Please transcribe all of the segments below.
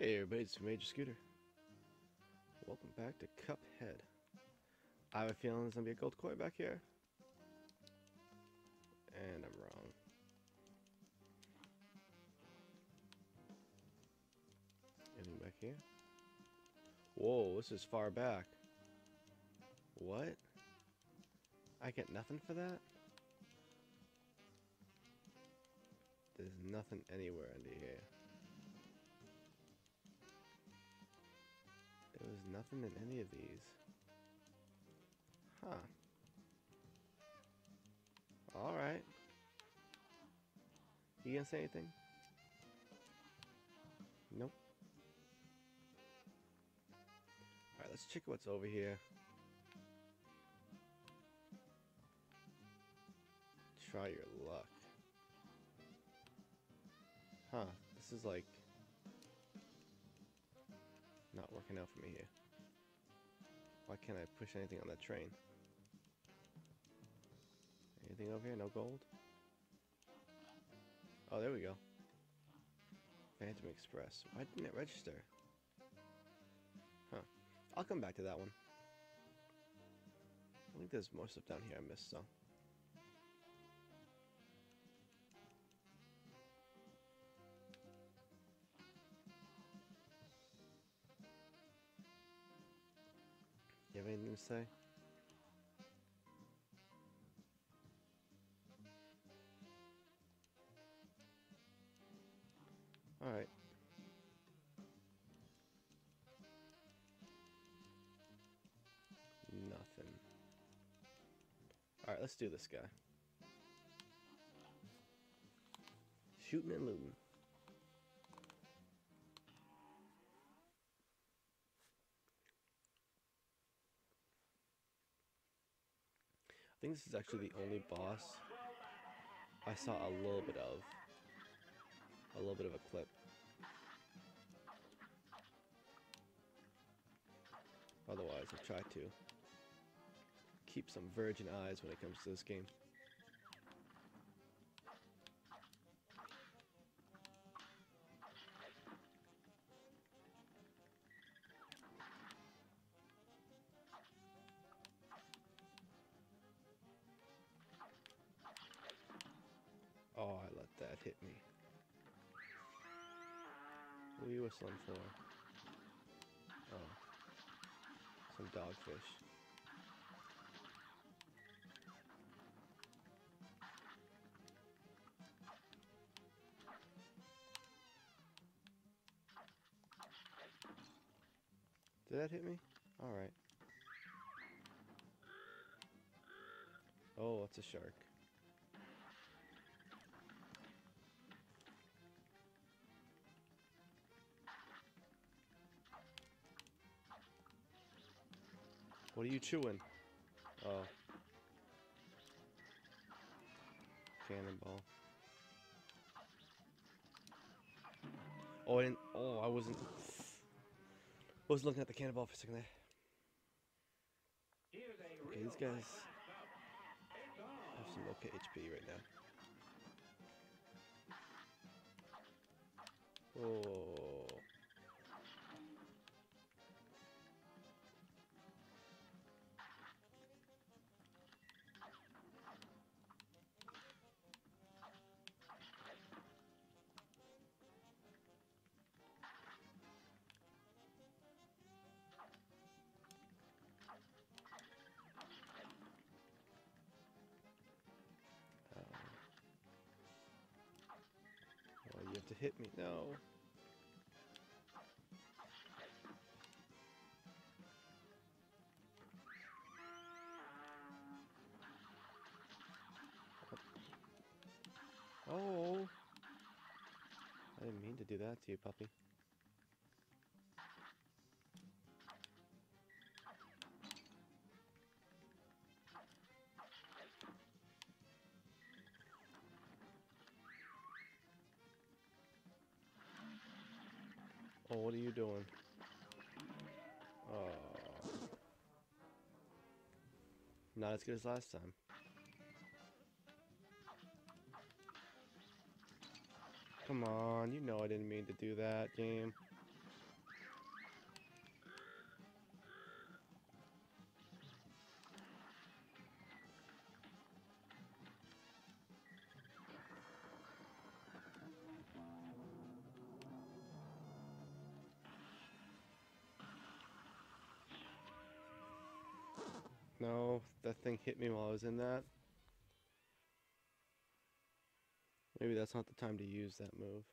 Hey everybody, it's Major Scooter. Welcome back to Cuphead. I have a feeling there's gonna be a gold coin back here. And I'm wrong. Anything back here? Whoa, this is far back. What? I get nothing for that? There's nothing anywhere under here. There was nothing in any of these. Huh. Alright. You gonna say anything? Nope. Alright, let's check what's over here. Try your luck. Huh. This is like not working out for me here. Why can't I push anything on that train? Anything over here? No gold? Oh, there we go. Phantom Express. Why didn't it register? Huh. I'll come back to that one. I think there's more stuff down here I missed, so. You have anything to say? Alright. Nothing. Alright, let's do this guy. Shooting and looting. I think this is actually the only boss I saw a little bit of. A little bit of a clip. Otherwise, I've tried to keep some virgin eyes when it comes to this game. Oh, I let that hit me. What are you whistling for? Oh. Some dogfish. Did that hit me? Alright. Oh, it's a shark. What are you chewing? Oh. Cannonball. Oh, I didn't. Oh, I wasn't looking at the cannonball for a second there. Okay, these guys have some okay HP right now. Oh. Oh, you have to hit me. No. Oh. I didn't mean to do that to you, puppy. Oh, what are you doing? Oh. Not as good as last time. Come on, you know I didn't mean to do that, game. No, that thing hit me while I was in that. Maybe that's not the time to use that move.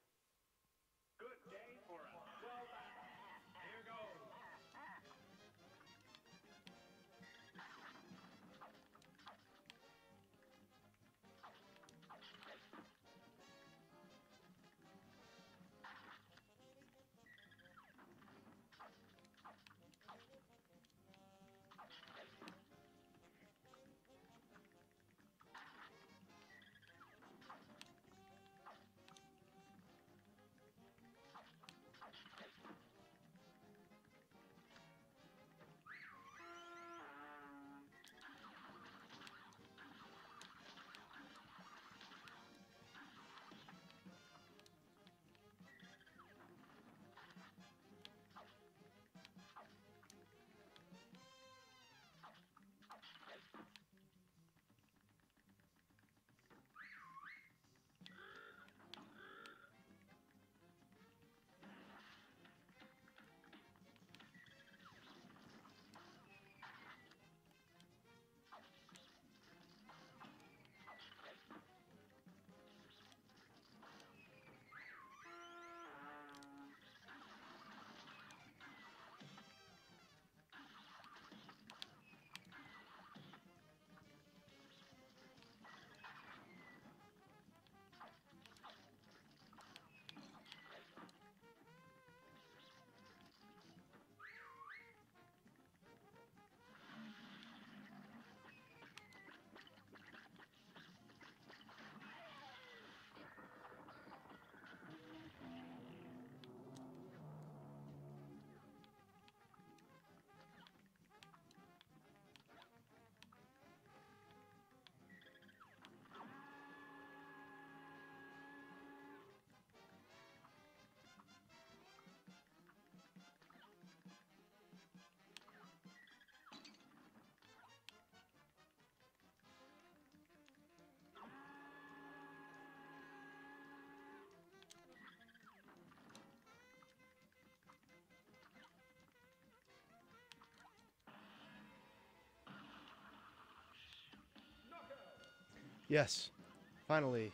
Yes, finally.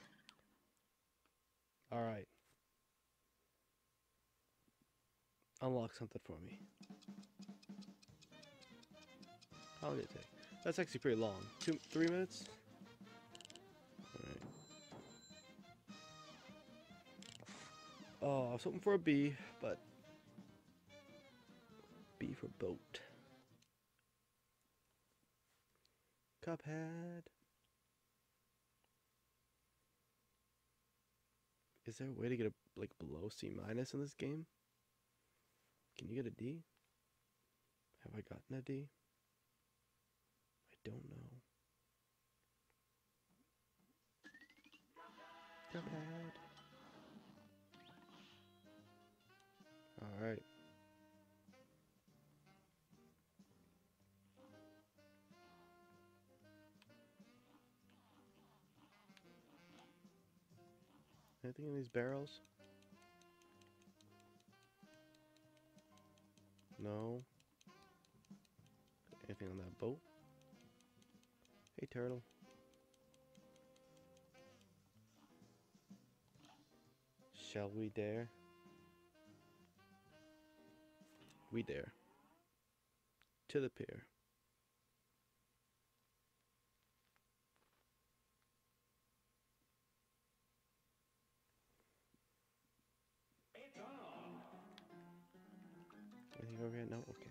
All right. Unlock something for me. How long did it take? That's actually pretty long. 3 minutes? Alright. Oh, I was hoping for a B, but B for boat. Cuphead. Is there a way to get a below C- in this game? Can you get a D? Have I gotten a D? I don't know. Cuphead. Alright. Anything in these barrels? No. Anything on that boat? Hey, turtle. Shall we dare? We dare. To the pier. Anything over here? No? Okay.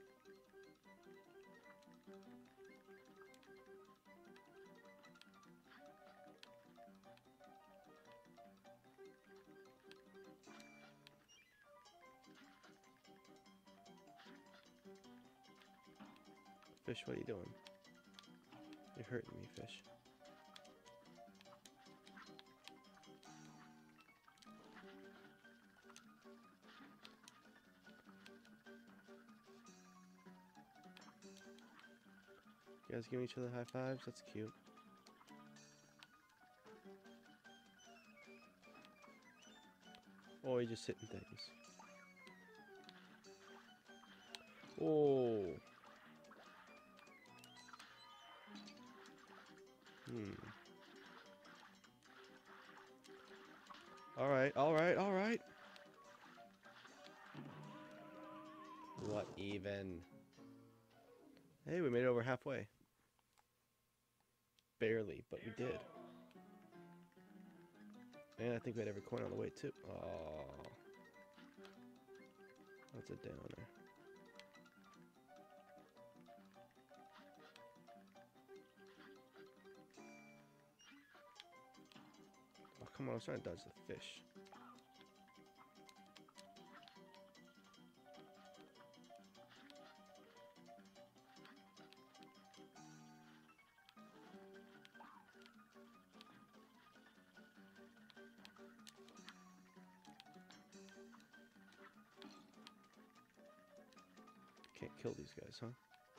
Fish, what are you doing? You're hurting me, fish. You guys giving each other high fives? That's cute. Or you just hitting things. Oh. Hmm. Alright, alright, alright. What even? Hey, we made it over halfway. Barely, but we did. And I think we had every coin on the way too. Oh, that's a downer. Oh, come on, I was trying to dodge the fish. Can't kill these guys, huh?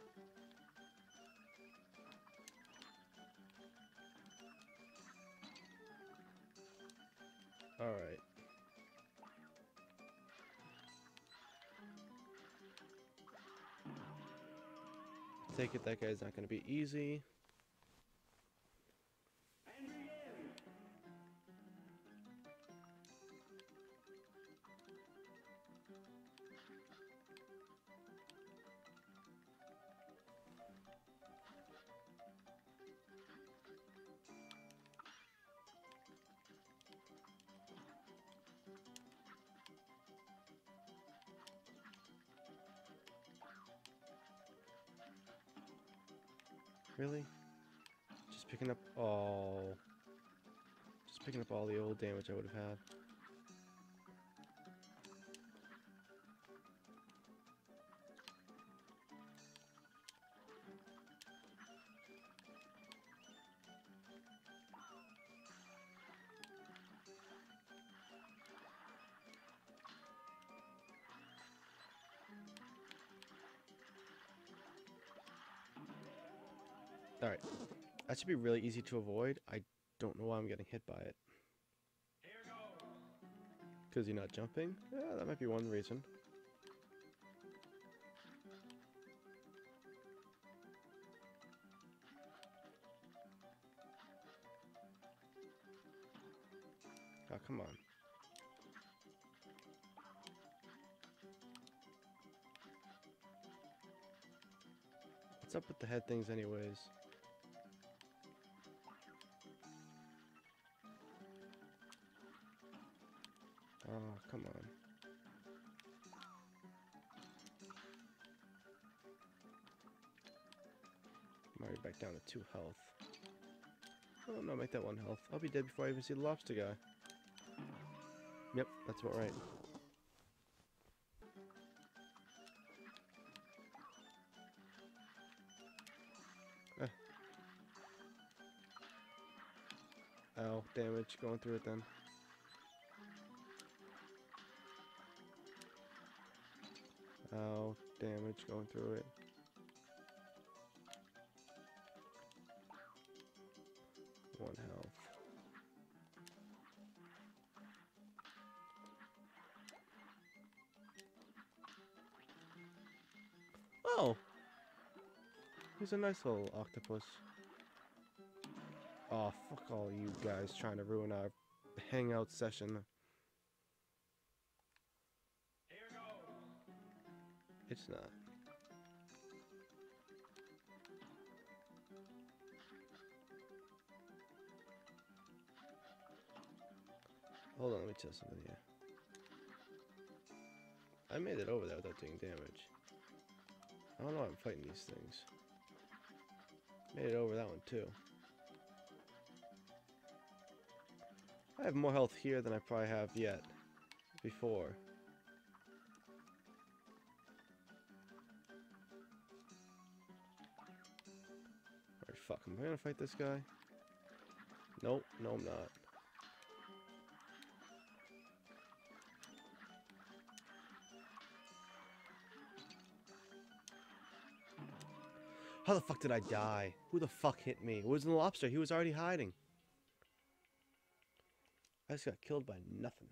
Alright. Take it that guy's not going to be easy. Really? Just picking up all... Just picking up all the old damage I would have had. Alright. That should be really easy to avoid. I don't know why I'm getting hit by it. Because you're not jumping? Yeah, that might be one reason. Oh, come on. What's up with the head things anyways? Oh, come on. I'm already back down to 2 health. Oh no, make that 1 health. I'll be dead before I even see the lobster guy. Yep, that's about right. Ow, damage going through it then. Ow, damage going through it. One health. Oh! He's a nice little octopus. Oh, fuck all you guys trying to ruin our hangout session. It's not. Hold on, let me test something here. I made it over there without doing damage. I don't know why I'm fighting these things. Made it over that one too. I have more health here than I probably have yet before. Alright, fuck. Am I gonna fight this guy? Nope, no I'm not. How the fuck did I die? Who the fuck hit me? It wasn't the lobster. He was already hiding. I just got killed by nothing.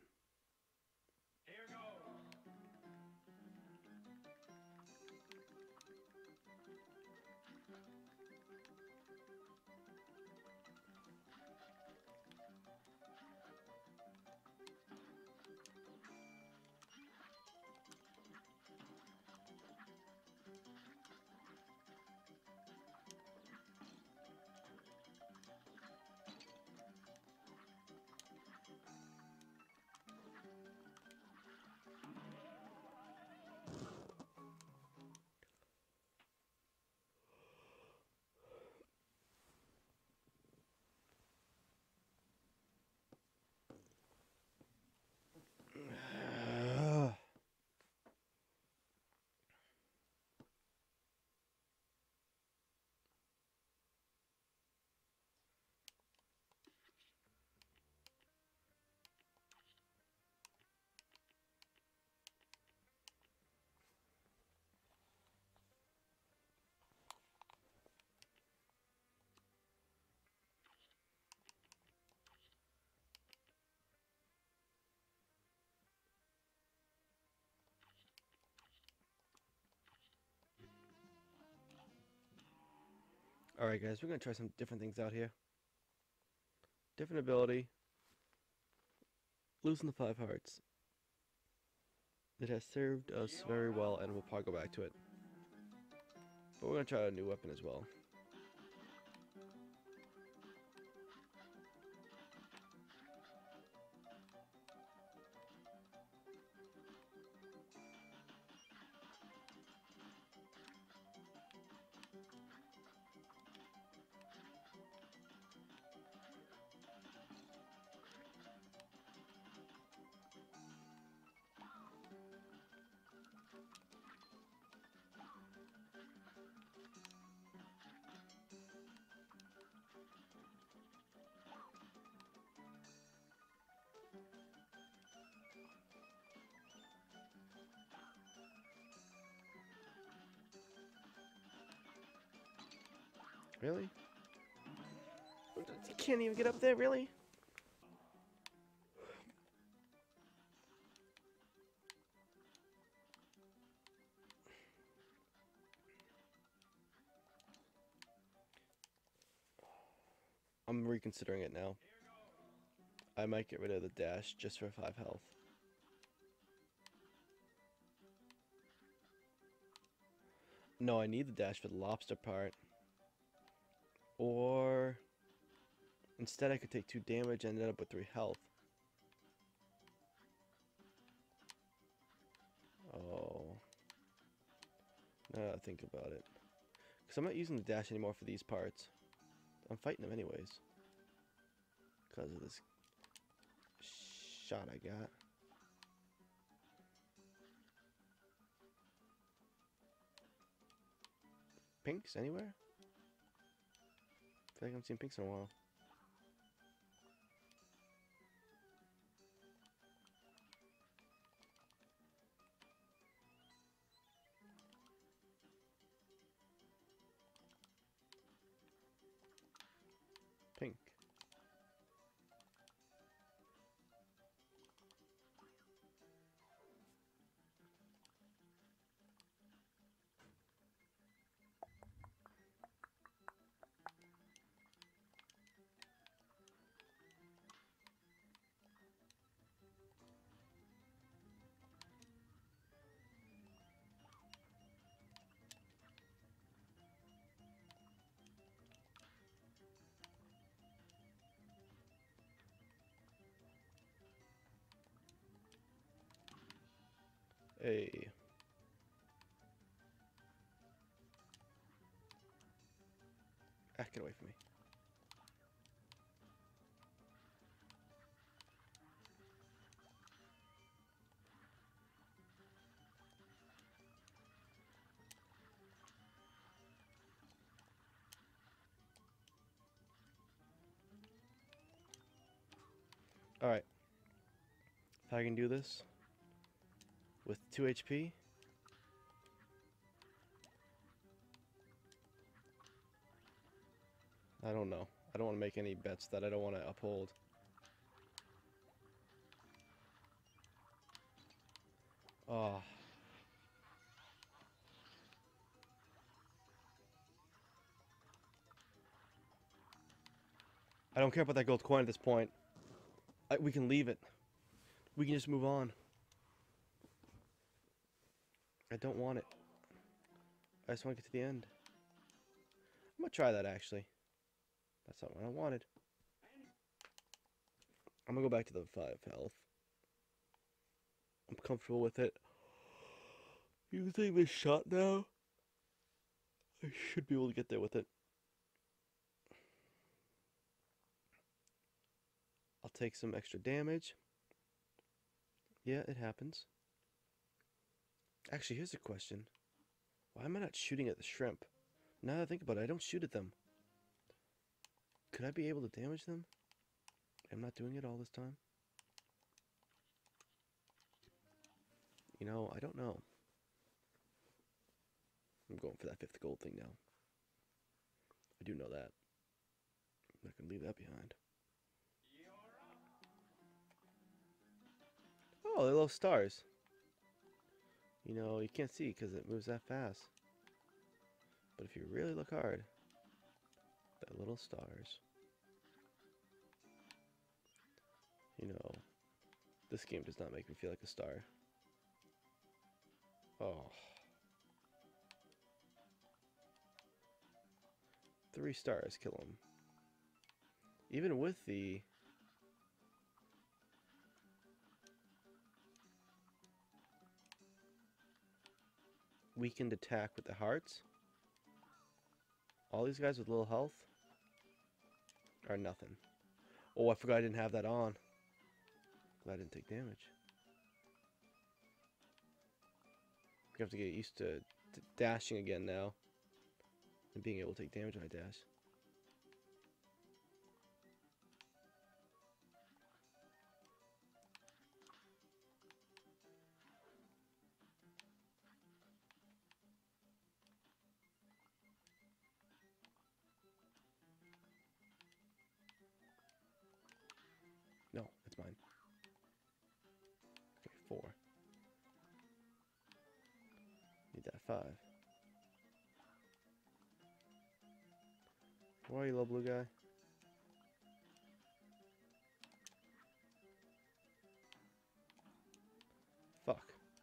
Alright guys, we're gonna try some different things out here. Different ability. Losing the 5 hearts. It has served us very well and we'll probably go back to it. But we're gonna try a new weapon as well. Really? You can't even get up there, really? I'm reconsidering it now. I might get rid of the dash just for 5 health. No, I need the dash for the lobster part. Or instead I could take 2 damage and end up with 3 health. Oh. Now that I think about it. Because I'm not using the dash anymore for these parts. I'm fighting them anyways. Because of this shot I got. Pinks anywhere? I feel like I haven't seen pinks in a while. Pink. Hey. Ah, get away from me. Alright. If I can do this with 2 HP. I don't know. I don't want to make any bets that I don't want to uphold. Oh. I don't care about that gold coin at this point. We can leave it. We can just move on. I don't want it. I just want to get to the end. I'm going to try that, actually. That's not what I wanted. I'm going to go back to the 5 health. I'm comfortable with it. You can take this shot now. I should be able to get there with it. I'll take some extra damage. Yeah, it happens. Actually, here's a question. Why am I not shooting at the shrimp? Now that I think about it, I don't shoot at them. Could I be able to damage them? I'm not doing it all this time. You know, I don't know. I'm going for that 5th gold thing now. I do know that. I'm not going to leave that behind. Oh, they're little stars. You know, you can't see because it moves that fast. But if you really look hard, The little stars. You know, this game does not make me feel like a star. Oh. 3 stars kill him. Even with the weakened attack with the hearts, all these guys with little health are nothing. Oh, I forgot I didn't have that on. Glad I didn't take damage. You have to get used to dashing again now. And being able to take damage when I dash. No, it's mine. Okay, 4. Need that 5. Where are you, little blue guy? Fuck.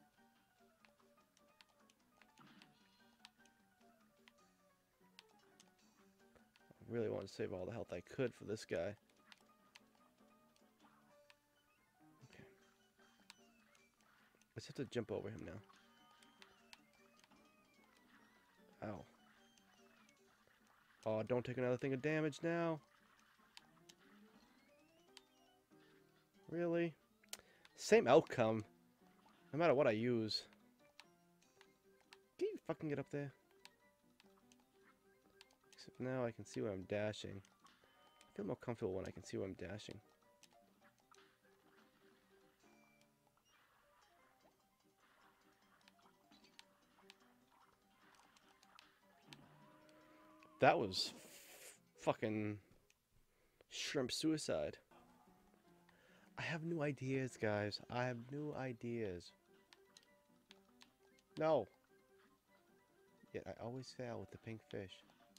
I really want to save all the health I could for this guy. Okay. Let's have to jump over him now. Ow. Oh, don't take another thing of damage now. Really? Same outcome. No matter what I use. Can you fucking get up there? Except now I can see where I'm dashing. I feel more comfortable when I can see where I'm dashing. That was fucking shrimp suicide. I have new ideas, guys. I have new ideas. No. Yet I always fail with the pink fish.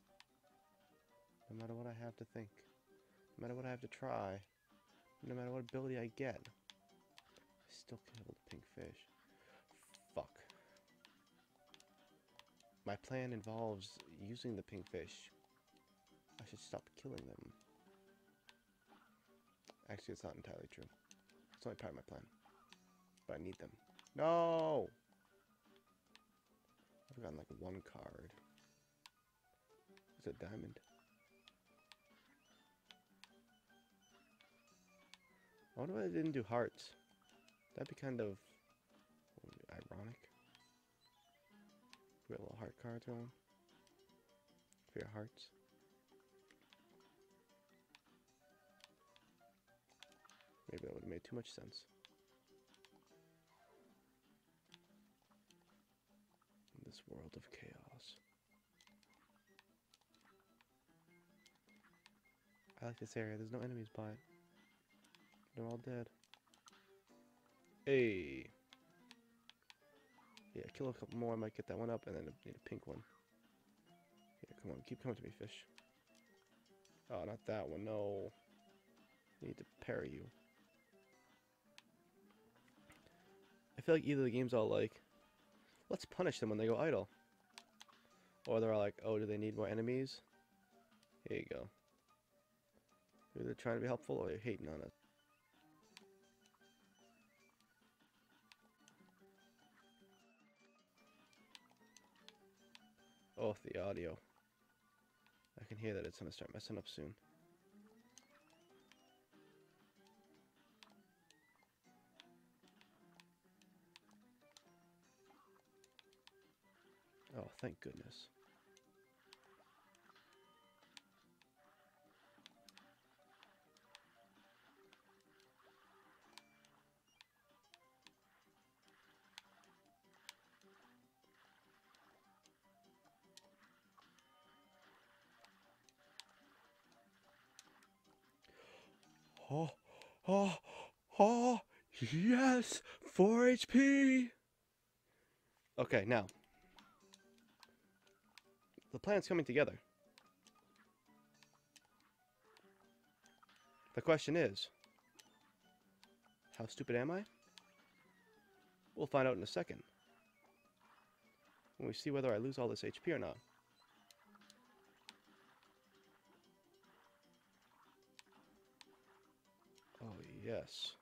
No matter what I have to think. No matter what I have to try. No matter what ability I get. I still kill the pink fish. Fuck. My plan involves using the pink fish. I should stop killing them. Actually, it's not entirely true. It's only part of my plan. But I need them. No! I've gotten like 1 card. It's a diamond. I wonder why I didn't do hearts. That'd be kind of ironic. We got little heart cards going. For your hearts. Maybe that would have made too much sense. In this world of chaos. I like this area. There's no enemies by it. They're all dead. Hey. Yeah, kill a couple more. I might get that one up, and then need a pink one. Here, come on. Keep coming to me, fish. Oh, not that one. No. I need to parry you. I feel like either the game's all like, let's punish them when they go idle. Or they're all like, oh, do they need more enemies? Here you go. You're either trying to be helpful or you're hating on us. Oh, the audio. I can hear that it's gonna start messing up soon. Oh, thank goodness. Oh, oh, oh, yes! 4 HP! Okay, now. The plan's coming together. The question is, how stupid am I? We'll find out in a second. When we see whether I lose all this HP or not. Oh, yes.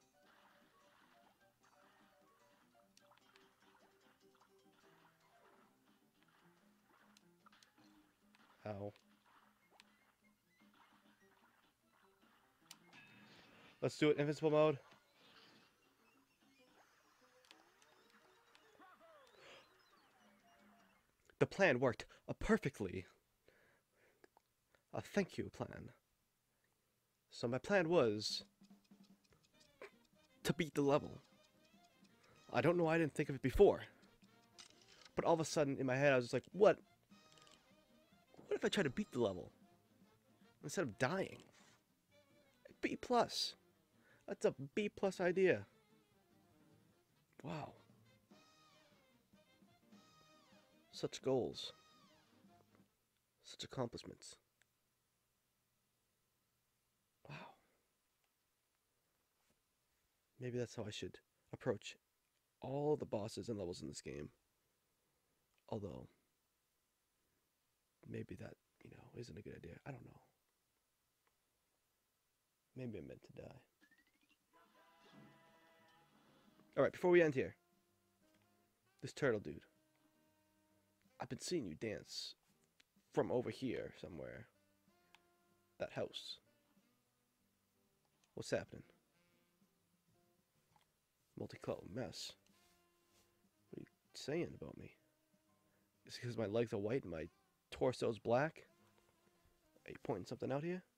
Ow. Let's do it, invincible mode. The plan worked perfectly. A thank you plan. So my plan was to beat the level. I don't know why I didn't think of it before. But all of a sudden in my head I was just like, what? What if I try to beat the level? Instead of dying? B+. That's a B+ idea. Wow. Such goals. Such accomplishments. Wow. Maybe that's how I should approach all the bosses and levels in this game. Although, maybe that, isn't a good idea. I don't know. Maybe I'm meant to die. Alright, before we end here. This turtle dude. I've been seeing you dance from over here somewhere. That house. What's happening? Multicolored mess. What are you saying about me? Is it because my legs are white and my torso's black? Are you pointing something out here?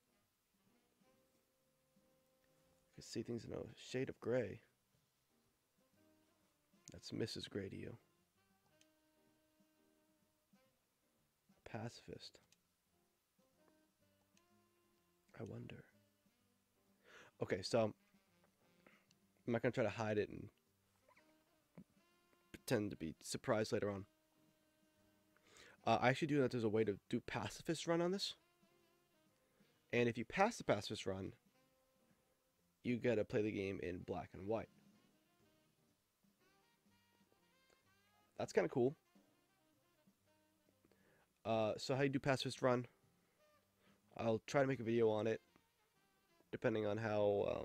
I can see things in a shade of gray. That's Mrs. Gray to you. Pacifist. I wonder. Okay, so I'm not going to try to hide it and pretend to be surprised later on. I actually do know that there's a way to do pacifist run on this. And if you pass the pacifist run, you get to play the game in black and white. That's kind of cool. So how you do pacifist run, I'll try to make a video on it, depending on how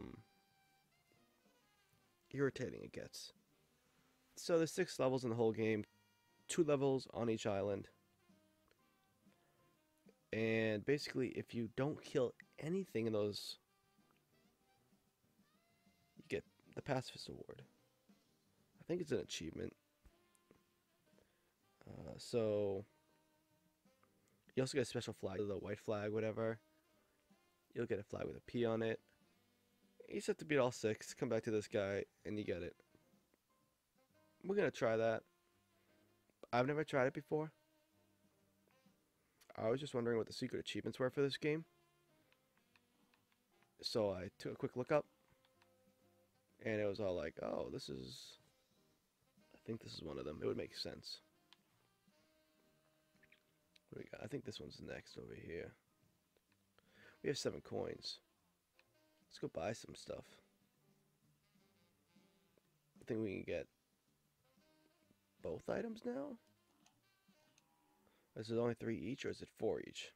irritating it gets. So there's 6 levels in the whole game, 2 levels on each island. And basically, if you don't kill anything in those, you get the Pacifist Award. I think it's an achievement. So you also get a special flag, the white flag, whatever. You'll get a flag with a P on it. You just have to beat all 6, come back to this guy, and you get it. We're gonna try that. I've never tried it before. I was just wondering what the secret achievements were for this game. So I took a quick look up. And it was all like, oh, this is... I think this is one of them. It would make sense. What do we got? I think this one's next over here. We have 7 coins. Let's go buy some stuff. I think we can get both items now? Is it only 3 each, or is it 4 each?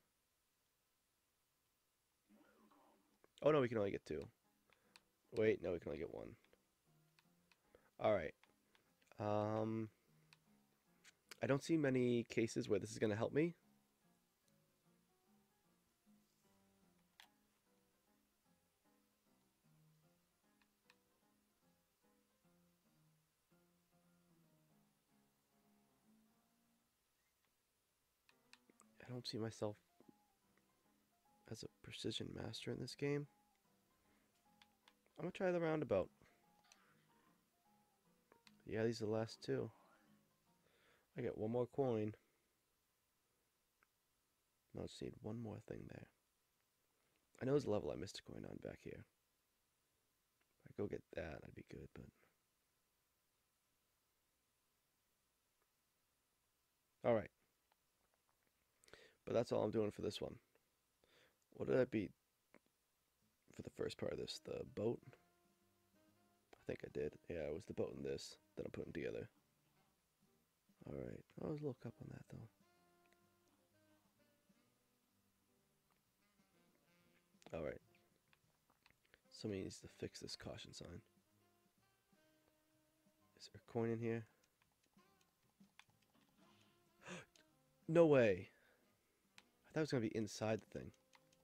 Oh, no, we can only get 2. Wait, no, we can only get 1. Alright. I don't see many cases where this is going to help me. I don't see myself as a precision master in this game. I'm going to try the roundabout. Yeah, these are the last 2. I get 1 more coin. I just need 1 more thing there. I know there's a level I missed a coin on back here. If I go get that, I'd be good, but... Alright. But that's all I'm doing for this one. What did I beat? for the first part of this? The boat? I think I did. Yeah, it was the boat and this that I'm putting together. Alright. I was a little cup on that, though. Alright. Somebody needs to fix this caution sign. Is there a coin in here? No way. I thought it was going to be inside the thing.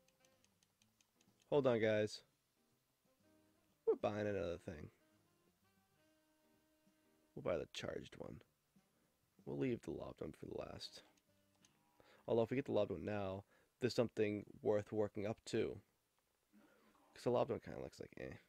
Hold on, guys. We're buying another thing. We'll buy the charged one. We'll leave the lobbed one for the last. Although if we get the lobbed one now, there's something worth working up to. Because the lobbed one kind of looks like eh.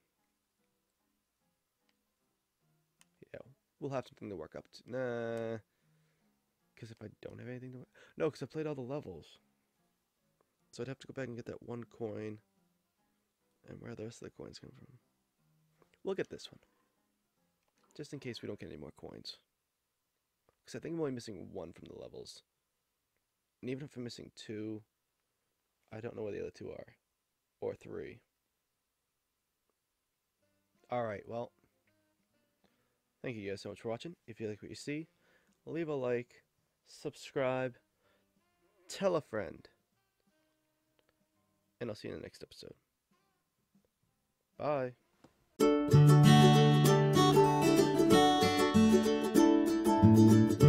Yeah, we'll have something to work up to. Nah. Because if I don't have anything to work... No, because I played all the levels. So I'd have to go back and get that one coin. And where the rest of the coins come from. We'll get this one. Just in case we don't get any more coins. Because I think I'm only missing one from the levels. And even if I'm missing two, I don't know where the other two are. Or three. Alright, well. Thank you guys so much for watching. If you like what you see, leave a like, subscribe, tell a friend. And I'll see you in the next episode. Bye.